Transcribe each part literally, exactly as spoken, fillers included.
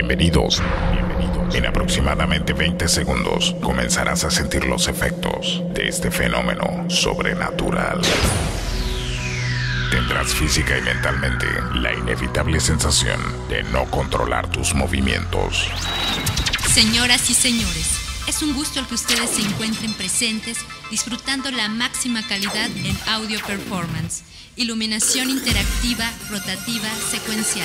Bienvenidos, bienvenidos. En aproximadamente veinte segundos comenzarás a sentir los efectos de este fenómeno sobrenatural. Tendrás física y mentalmente la inevitable sensación de no controlar tus movimientos. Señoras y señores, es un gusto el que ustedes se encuentren presentes disfrutando la máxima calidad en audio performance, iluminación interactiva, rotativa, secuencial.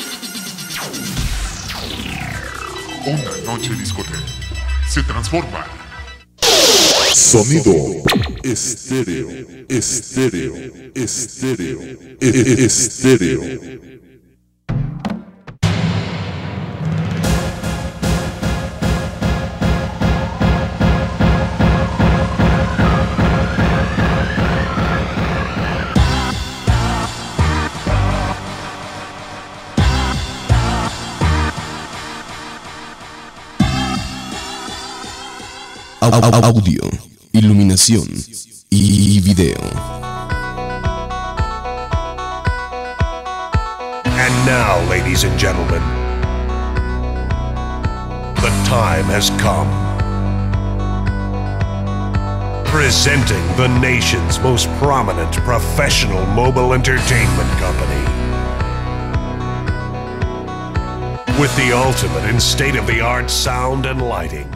Una noche discoteca se transforma. Sonido estéreo, estéreo, estéreo, e- e- estéreo. Audio, iluminación y video. And now, ladies and gentlemen, the time has come. Presenting the nation's most prominent professional mobile entertainment company. With the ultimate in state-of-the-art sound and lighting.